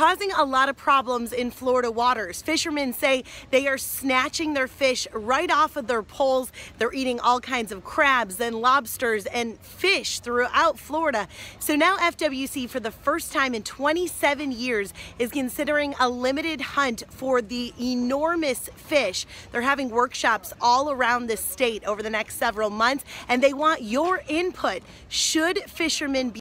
causing a lot of problems in Florida waters. Fishermen say they are snatching their fish right off of their poles. They're eating all kinds of crabs and lobsters and fish throughout Florida. So now FWC, for the first time in 27 years, is considering a limited hunt for the enormous fish. They're having workshops all around the state over the next several months, and they want your input. Should fishermen be